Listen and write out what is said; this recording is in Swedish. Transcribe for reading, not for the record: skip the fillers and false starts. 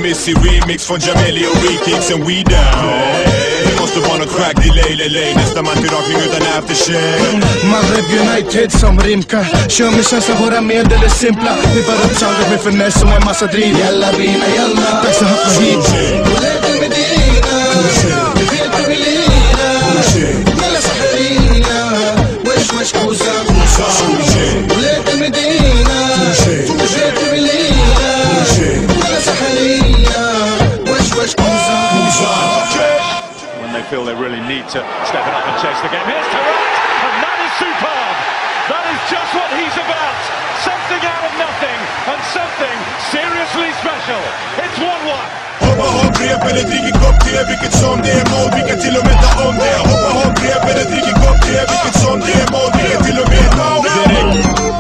Missy remix från Jameli och Weekicks and we down. Det måste vara någon crack delay, lay. Nästa man till rakning utan aftershave. Man rep United som rimka. Kör med känsla, våra medel är simpla. Vi bara upp soundet med finess och en massa driv. Jalla bina, jalla. Dags att hoppa hit. ولاد المدينة بفيت بلينا ملا سحرينا وش كوزا ولاد المدينة بفيت بلينا ملا سحرينا وش كوزا. When they feel they really need to step it up and chase the game. Here's Taarabt, and that is superb. That is just what he's about. Something out of nothing, and something seriously special. It's 1-1. Hoppa hopp, rep eller dricker kopp te. Vilket som det är mål, vi kan till och med ta om det. Hoppa hopp, rep eller dricker kopp te. Vilket som det är mål, vi kan till och med ta om det.